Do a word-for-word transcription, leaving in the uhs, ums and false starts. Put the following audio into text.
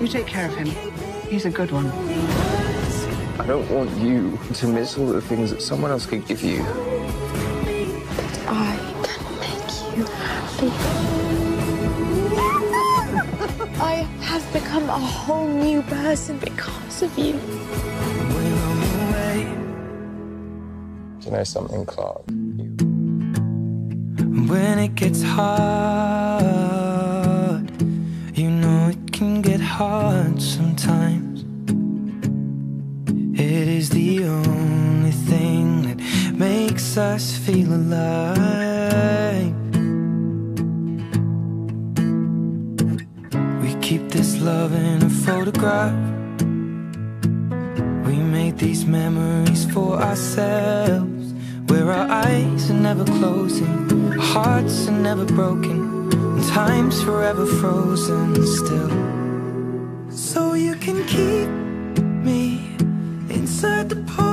You take care of him. He's a good one. I don't want you to miss all the things that someone else could give you. I can make you happy. I have become a whole new person because of you. Do you know something, Clark? You... When it gets hard, you know it can get hard sometimes. It is the only thing that makes us feel alive. We keep this love in a photograph. We made these memories for ourselves, where our eyes are never closing, our hearts are never broken, and time's forever frozen still. So you can keep me inside the park.